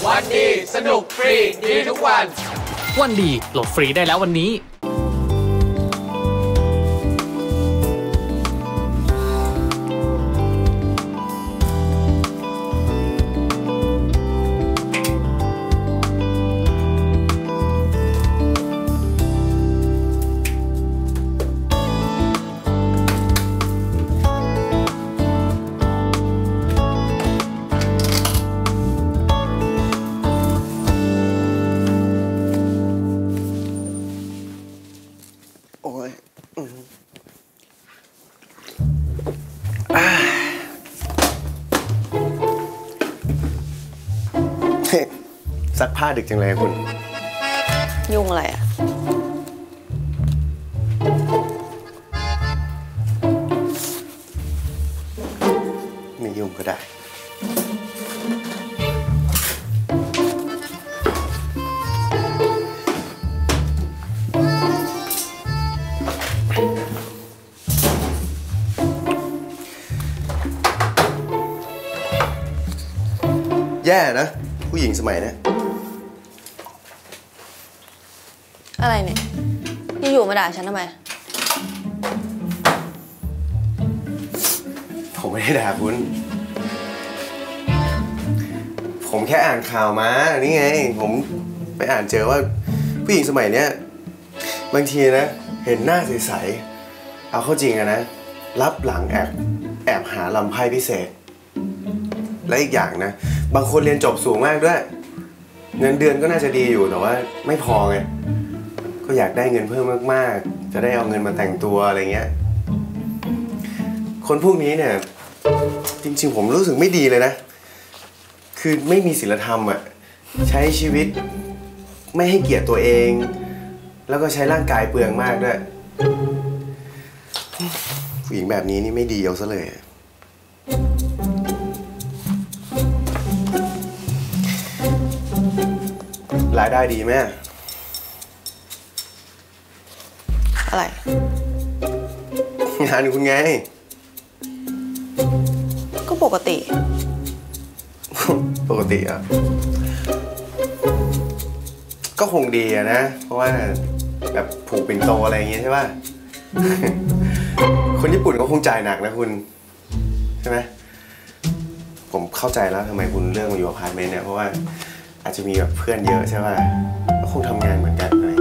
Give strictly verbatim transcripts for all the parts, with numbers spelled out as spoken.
วันดีสนุกฟรีดีทุกวันวันดีโหลดฟรีได้แล้ววันนี้ซักผ้าดึกจังเลยคุณยุ่งอะไรอ่ะไม่ยุ่งก็ได้แย่นะผู้หญิงสมัยนี้อะไรเนี่ยอยู่ๆมาด่าฉันทำไมผมไม่ได้ด่าคุณผมแค่อ่านข่าวมานี่ไงผมไปอ่านเจอว่าผู้หญิงสมัยนี้บางทีนะเห็นหน้าใสๆเอาเข้าจริงอะนะรับหลังแอบแอบหาลำไพ่พิเศษและอีกอย่างนะบางคนเรียนจบสูงมากด้วยเงินเดือนก็น่าจะดีอยู่แต่ว่าไม่พอไงก็อยากได้เงินเพิ่มมากๆจะได้เอาเงินมาแต่งตัวอะไรเงี้ยคนพวกนี้เนี่ยจริงๆผมรู้สึกไม่ดีเลยนะคือไม่มีศีลธรรมอ่ะใช้ชีวิตไม่ให้เกียรติตัวเองแล้วก็ใช้ร่างกายเปลืองมากด้วยผู้หญิงแบบนี้นี่ไม่ดีเอาซะเลยรายได้ดีไหมอะไรงานคุณไงก็ปกติปกติอ่ะก็คงดีอะนะเพราะว่าแบบผูกปิ่นโตอะไรอย่างเงี้ยใช่ป่ะคนญี่ปุ่นก็คงจ่ายหนักนะคุณใช่ไหมผมเข้าใจแล้วทำไมคุณเลือกมาอยู่อพาร์ตเมนต์เนี่ยเพราะว่าอาจจะมีแบบเพื่อนเยอะใช่ป่ะก็คงทำงานเหมือนกันอะไร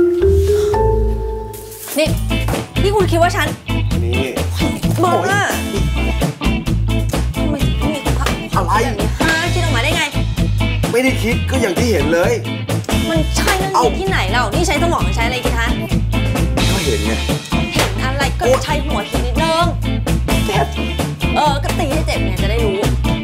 นี่ที่คุณคิดว่าฉันนี่บอกว่าทำไมถึงมีอะไรฮะคิดออกมาได้ไงไม่ได้คิดก็อย่างที่เห็นเลยมันใช่นั่นสิที่ไหนเรานี่ใช้สมองใช้อะไรคิดฮะก็เห็นไงเห็นอะไรก็ใช้หัวคิดนิดนึงเจ็บเออก็ตีให้เจ็บไงจะได้รู้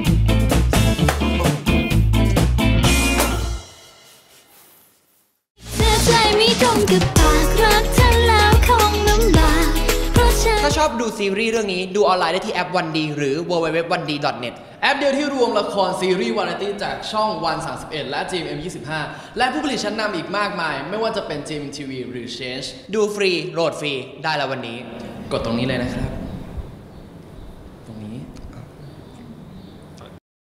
ถ้าชอบดูซีรีส์เรื่องนี้ดูออนไลน์ได้ที่แอปวันดีหรือ ดับเบิลยู ดับเบิลยู ดับเบิลยู ดอท วันดี ดอท เน็ต แอปเดียวที่รวมละครซีรีส์วาไรตี้จากช่องวันสามสิบเอ็ดและ จี เอ็ม เอ็ม ยี่สิบห้า และผู้ผลิตชั้นนำอีกมากมายไม่ว่าจะเป็น จี เอ็ม ที วี หรือ Change ดูฟรีโหลดฟรีได้แล้ววันนี้กดตรงนี้เลยนะครับ